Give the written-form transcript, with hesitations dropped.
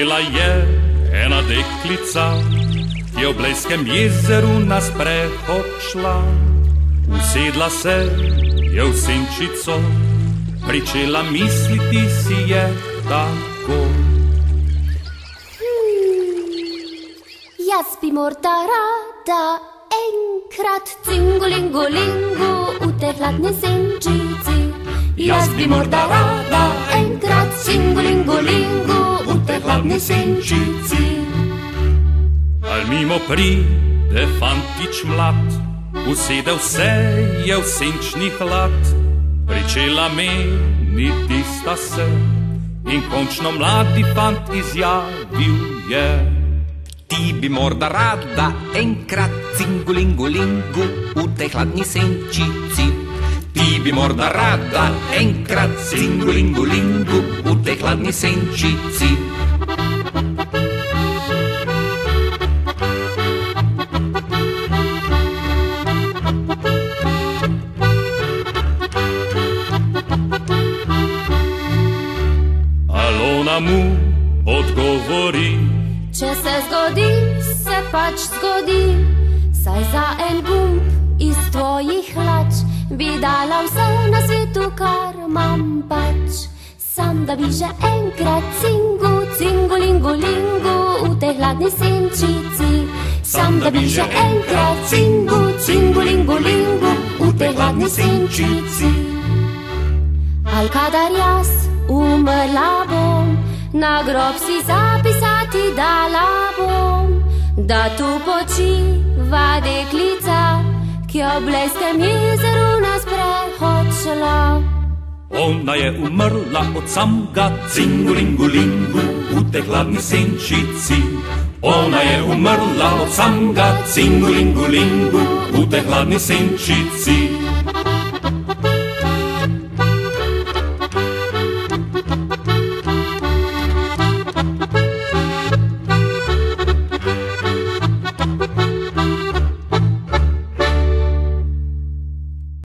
Bila je ena deklica, ki je v Blejskem jezeru na sprehod šla. Usedla se je v senčico, pričela misliti si je tako. Jaz bi morda rada enkrat cingolingolingo v tej hladni senčici. Jaz bi morda rada enkrat cingolingolingo v tej hladni senčici. Al mimo pride fantič mlad, usedel se je v senčni hlad. Pričela meniti sta se in končno mladi fant izjavil je: Ti bi morda rada enkrat cingolingolingo v tej hladni senčici. Ti bi morda rada enkrat cingolingolingo v tej hladni senčici. Alona mu odgovori: Če se zgodi, se pač zgodi. Saj za en gumb iz tvojih hlač bi dala vse na svetu, kar imam pač. Sam da bi že enkrat cingolingolingo v tej hladni senčici. Sam da bi že enkrat cingolingolingo v tej hladni senčici. Al kadar jaz umrla bom, na grob si zapisati dala bom, da tu počiva deklica, ki je v Blejskem jezeru na sprehod šla. Ona je umrla od samega cingolingolingo v tej hladni senčici. Ona je umrla od samega cingolingolingo v tej hladni senčici.